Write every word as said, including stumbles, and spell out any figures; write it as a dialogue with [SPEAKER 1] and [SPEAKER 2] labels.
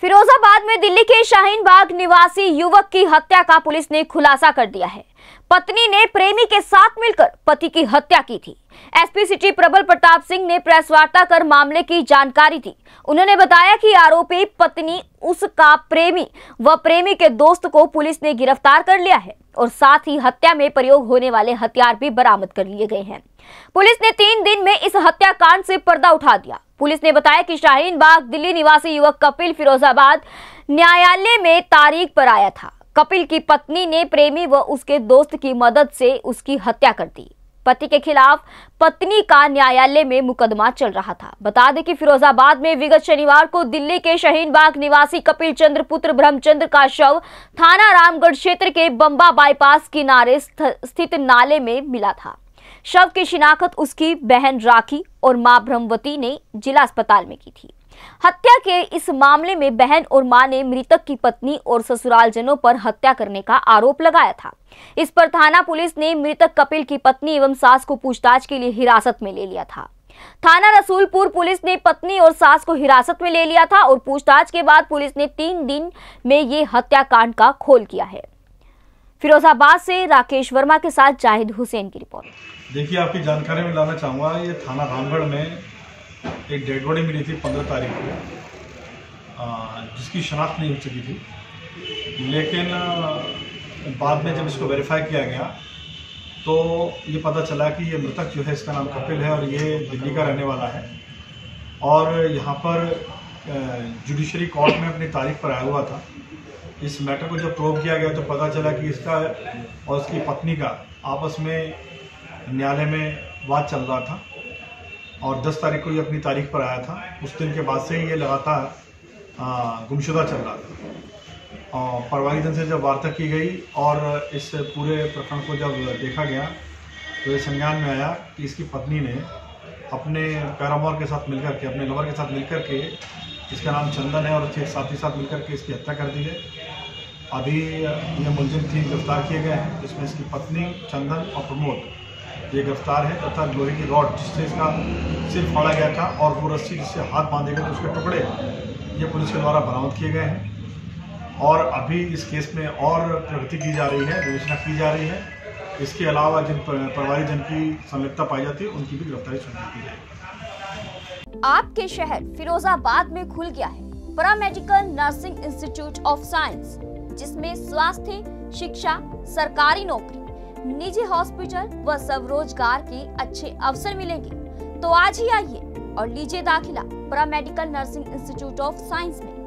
[SPEAKER 1] फिरोजाबाद में दिल्ली के शाहीन बाग निवासी युवक की हत्या का पुलिस ने खुलासा कर दिया है। पत्नी ने प्रेमी के साथ मिलकर पति की हत्या की थी। एसपी सिटी प्रबल प्रताप सिंह ने प्रेस वार्ता कर मामले की जानकारी दी। उन्होंने बताया कि आरोपी पत्नी उसका प्रेमी व प्रेमी के दोस्त को पुलिस ने गिरफ्तार कर लिया है और साथ ही हत्या में प्रयोग होने वाले हथियार भी बरामद कर लिए गए हैं। पुलिस ने तीन दिन में इस हत्याकांड से पर्दा उठा दिया। पुलिस ने बताया कि शाहीन बाग दिल्ली निवासी युवक कपिल फिरोजाबाद न्यायालय में तारीख पर आया था। कपिल की पत्नी ने प्रेमी व उसके दोस्त की मदद से उसकी हत्या कर दी। पति के खिलाफ पत्नी का न्यायालय में मुकदमा चल रहा था। बता दें कि फिरोजाबाद में विगत शनिवार को दिल्ली के शाहीन बाग निवासी कपिल चंद्र पुत्र ब्रह्मचंद्र का शव थाना रामगढ़ क्षेत्र के बंबा बाईपास किनारे स्थित नाले में मिला था। शव की शिनाख्त उसकी बहन राखी और मां ब्रह्मवती ने जिला अस्पताल में की थी। हत्या के इस मामले में बहन और मां ने मृतक की पत्नी और ससुरालजनों पर हत्या करने का आरोप लगाया था। इस पर थाना पुलिस ने मृतक कपिल की पत्नी एवं सास को पूछताछ के लिए हिरासत में ले लिया था। थाना रसूलपुर पुलिस ने पत्नी और सास को हिरासत में ले लिया था और पूछताछ के बाद पुलिस ने तीन दिन में ये हत्याकांड का खोल किया है। फिरोजाबाद से राकेश वर्मा के साथ जाहिद हुसैन की रिपोर्ट।
[SPEAKER 2] देखिए, आपकी जानकारी में लाना चाहूँगा, ये थाना रामगढ़ में एक डेड बॉडी मिली थी पंद्रह तारीख को, जिसकी शनाख्त नहीं हो चुकी थी। लेकिन बाद में जब इसको वेरीफाई किया गया तो ये पता चला कि ये मृतक जो है इसका नाम कपिल है और ये दिल्ली का रहने वाला है और यहाँ पर जुडिशरी कोर्ट में अपनी तारीख पर आया हुआ था। इस मैटर को जब प्रोव किया गया तो पता चला कि इसका और उसकी पत्नी का आपस में न्यायालय में वाद चल रहा था और दस तारीख को ये अपनी तारीख पर आया था। उस दिन के बाद से ही ये लगातार गुमशुदा चल रहा था और परिवारजन से जब वार्ता की गई और इस पूरे प्रकरण को जब देखा गया तो ये संज्ञान में आया कि इसकी पत्नी ने अपने पैरामोर के साथ मिलकर के अपने लवर के साथ मिलकर के, इसका नाम चंदन है और उसके साथी साथ मिलकर के इसकी हत्या कर दी है। अभी ये मुलजिम तीन गिरफ्तार किए गए हैं, जिसमें इसकी पत्नी चंदन और प्रमोद ये गिरफ्तार है तथा लोहे की रॉड जिससे इसका सिर फाड़ा गया था और वो रस्सी जिससे हाथ बांधे गए थे उसके टुकड़े ये पुलिस के द्वारा बरामद किए गए हैं और अभी इस केस में और प्रगति की जा रही है, विवेचना की जा रही है। इसके अलावा जिन परिवारजन की संलिप्तता पाई जाती है उनकी भी गिरफ्तारी सुनिश्चित की जाएगी।
[SPEAKER 1] आपके शहर फिरोजाबाद में खुल गया है paramedical nursing institute of science, जिसमें स्वास्थ्य, शिक्षा, सरकारी नौकरी, निजी हॉस्पिटल व स्वरोजगार के अच्छे अवसर मिलेंगे। तो आज ही आइए और लीजिए दाखिला paramedical nursing institute of science में।